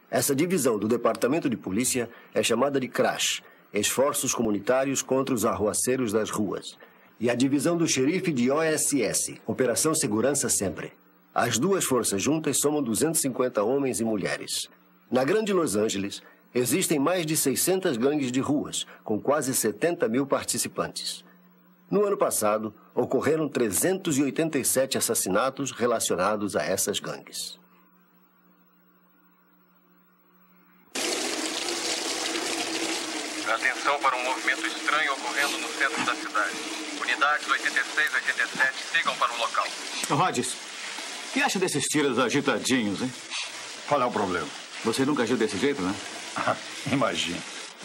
Essa divisão do Departamento de Polícia é chamada de CRASH, Esforços Comunitários contra os Arruaceiros das Ruas. E a divisão do xerife de OSS, Operação Segurança Sempre. As duas forças juntas somam 250 homens e mulheres. Na Grande Los Angeles, existem mais de 600 gangues de ruas, com quase 70 mil participantes. No ano passado, ocorreram 387 assassinatos relacionados a essas gangues. Atenção para um movimento estranho ocorrendo no centro da cidade. Unidades 86 e 87 sigam para o local. Rogers, o que acha desses tiros agitadinhos, hein? Qual é o problema? Você nunca agiu desse jeito, né? Imagina.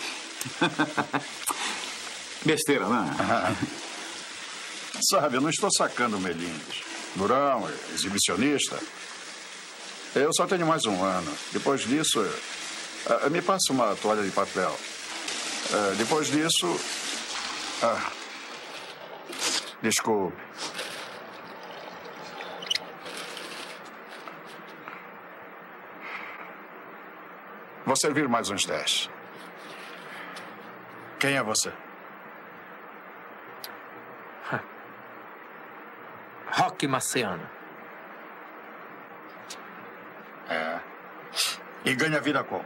Besteira, né? Sabe, eu não estou sacando melindres. Durão, exibicionista. Eu só tenho mais um ano. Depois disso, me passa uma toalha de papel. Depois disso... desculpe. Vou servir mais uns 10. Quem é você? Roque Marciano. E ganha vida como?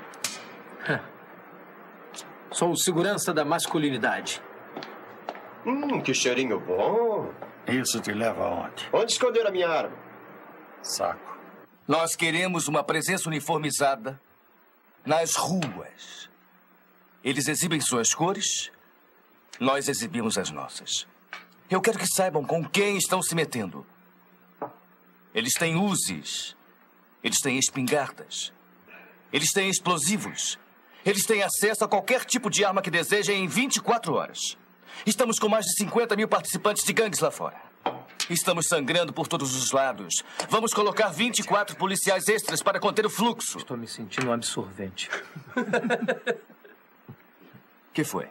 Sou o segurança da masculinidade. Que cheirinho bom. Isso te leva aonde? Onde esconder a minha arma? Saco. Nós queremos uma presença uniformizada nas ruas. Eles exibem suas cores, nós exibimos as nossas. Eu quero que saibam com quem estão se metendo. Eles têm Uzis, eles têm espingardas, eles têm explosivos, eles têm acesso a qualquer tipo de arma que desejem em 24 horas. Estamos com mais de 50 mil participantes de gangues lá fora. Estamos sangrando por todos os lados. Vamos colocar 24 policiais extras para conter o fluxo. Estou me sentindo um absorvente. Que foi?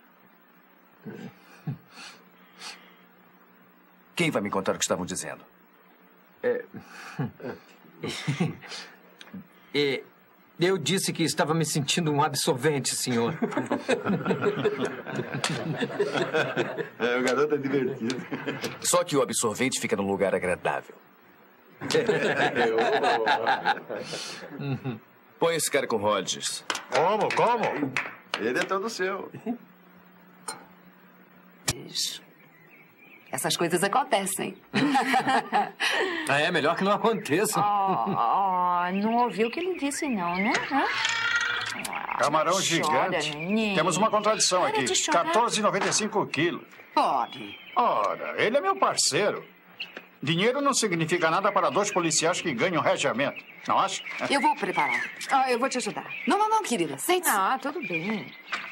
Quem vai me contar o que estavam dizendo? Eu disse que estava me sentindo um absorvente, senhor. O garoto é divertido. Só que o absorvente fica num lugar agradável. Põe esse cara com Rogers. Como? Ele é todo seu. Essas coisas acontecem. É melhor que não aconteça. Não ouviu o que ele disse, não, né? Camarão Chora, gigante. neném. Temos uma contradição Para aqui. de chorar. 14,95 quilos. Pode. Ora, ele é meu parceiro. Dinheiro não significa nada para dois policiais que ganham regiamento. Não acha? Eu vou preparar. Eu vou te ajudar. Não, querida. Sente-se. Tudo bem.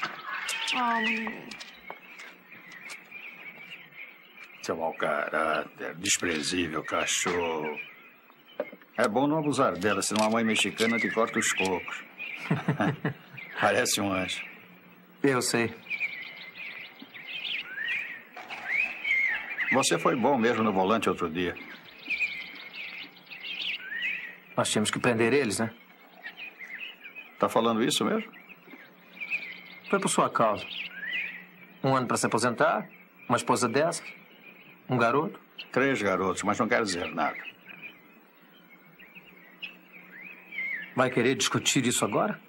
Seu mau caráter, desprezível cachorro. É bom não abusar dela, senão a mãe mexicana te corta os cocos. Parece um anjo. Eu sei. Você foi bom mesmo no volante outro dia. Nós tínhamos que prender eles, né? Tá falando isso mesmo? Foi por sua causa. 1 ano para se aposentar, uma esposa dessa, um garoto. 3 garotos, mas não quero dizer nada. Vai querer discutir isso agora?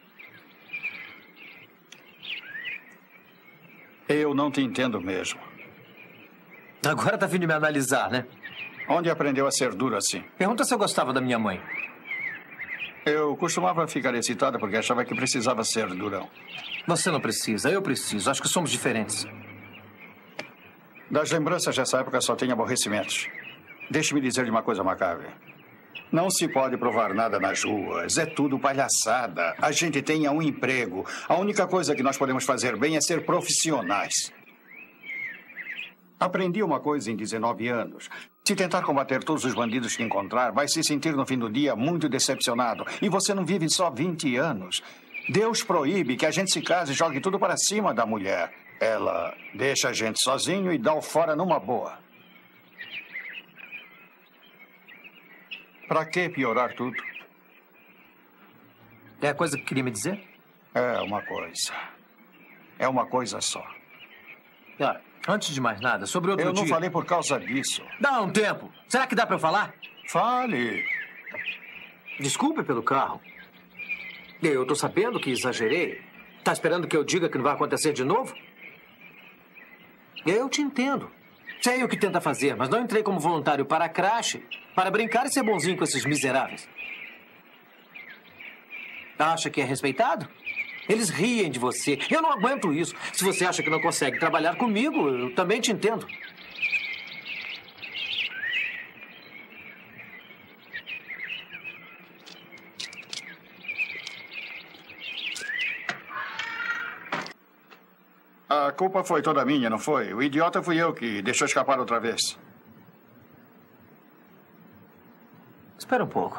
Eu não te entendo mesmo. Agora tá vindo me analisar, né? Onde aprendeu a ser duro assim? Pergunta se eu gostava da minha mãe. Eu costumava ficar excitada porque achava que precisava ser durão. Você não precisa, eu preciso. Acho que somos diferentes. Das lembranças dessa época só tenho aborrecimentos. Deixe-me dizer-lhe uma coisa macabra. Não se pode provar nada nas ruas. É tudo palhaçada. A gente tem um emprego. A única coisa que nós podemos fazer bem é ser profissionais. Aprendi uma coisa em 19 anos. Se tentar combater todos os bandidos que encontrar, vai se sentir no fim do dia muito decepcionado. E você não vive só 20 anos. Deus proíbe que a gente se case e jogue tudo para cima da mulher. Ela deixa a gente sozinho e dá o fora numa boa. Para que piorar tudo? É a coisa que queria me dizer? É uma coisa. É uma coisa só. Ah, antes de mais nada, sobre outro dia... Eu não falei por causa disso. Dá um tempo. Será que dá pra eu falar? Fale. Desculpe pelo carro. Eu tô sabendo que exagerei. Tá esperando que eu diga que não vai acontecer de novo? Eu te entendo. Sei o que tenta fazer, mas não entrei como voluntário para a Crash, para brincar e ser bonzinho com esses miseráveis. Acha que é respeitado? Eles riem de você. Eu não aguento isso. Se você acha que não consegue trabalhar comigo, eu também te entendo. A culpa foi toda minha, não foi? O idiota fui eu que deixou escapar outra vez. Espera um pouco.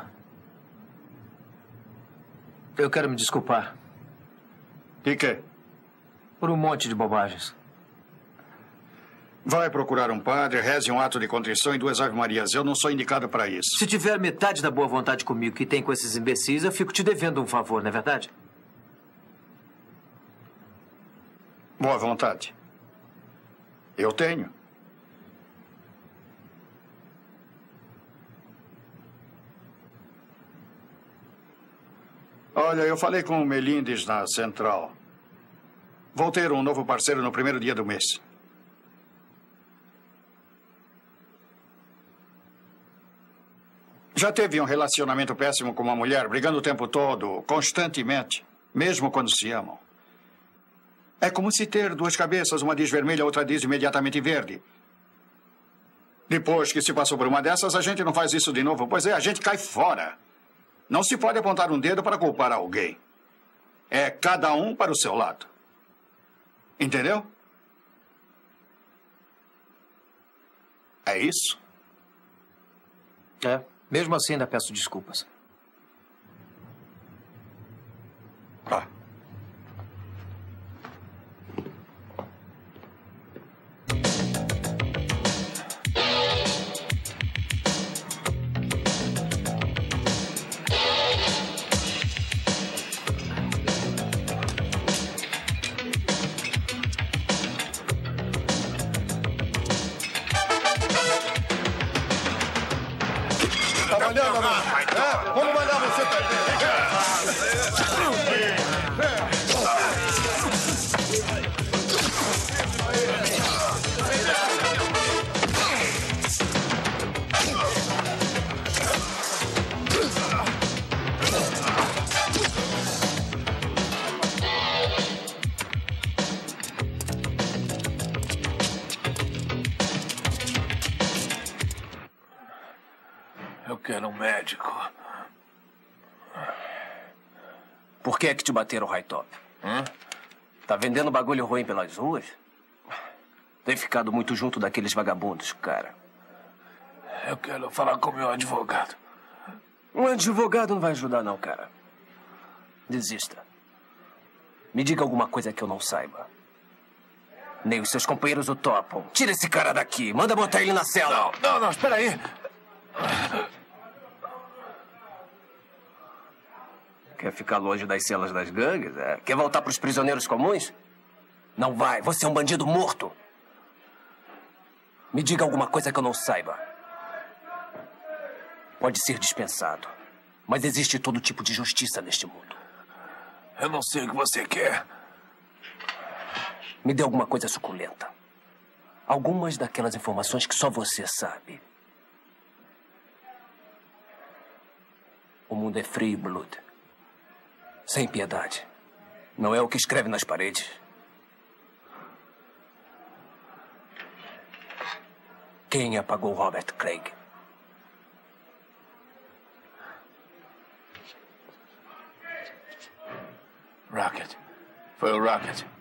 Eu quero me desculpar. De quê? Por um monte de bobagens. Vai procurar um padre, reze um ato de contrição e 2 ave-marias. Eu não sou indicado para isso. Se tiver metade da boa vontade comigo que tem com esses imbecis, eu fico te devendo um favor, não é verdade? Boa vontade. Eu tenho. Olha, eu falei com o Melindes na central. Vou ter um novo parceiro no primeiro dia do mês. Já teve um relacionamento péssimo com uma mulher, brigando o tempo todo, constantemente, mesmo quando se amam. É como se ter 2 cabeças, uma diz vermelha, outra diz imediatamente verde. Depois que se passou por uma dessas, a gente não faz isso de novo. Pois é, a gente cai fora. Não se pode apontar um dedo para culpar alguém. É cada um para o seu lado. Entendeu? É isso? É. Mesmo assim, ainda peço desculpas. Ah. Trabalhando, vamos mandar você também. Eu quero um médico. Por que é que te bateram, Hightop? Tá vendendo bagulho ruim pelas ruas? Tem ficado muito junto daqueles vagabundos, cara. Eu quero falar com o meu advogado. Um advogado não vai ajudar, não, cara. Desista. Me diga alguma coisa que eu não saiba. Nem os seus companheiros o topam. Tira esse cara daqui. Manda botar ele na cela. Não, espera aí. Quer ficar longe das celas das gangues? É? Quer voltar para os prisioneiros comuns? Não vai. Você é um bandido morto. Me diga alguma coisa que eu não saiba. Pode ser dispensado. Mas existe todo tipo de justiça neste mundo. Eu não sei o que você quer. Me dê alguma coisa suculenta. Algumas daquelas informações que só você sabe. O mundo é frio, Blood. Sem piedade. Não é o que escreve nas paredes. Quem apagou Robert Craig? Rocket. Foi o Rocket.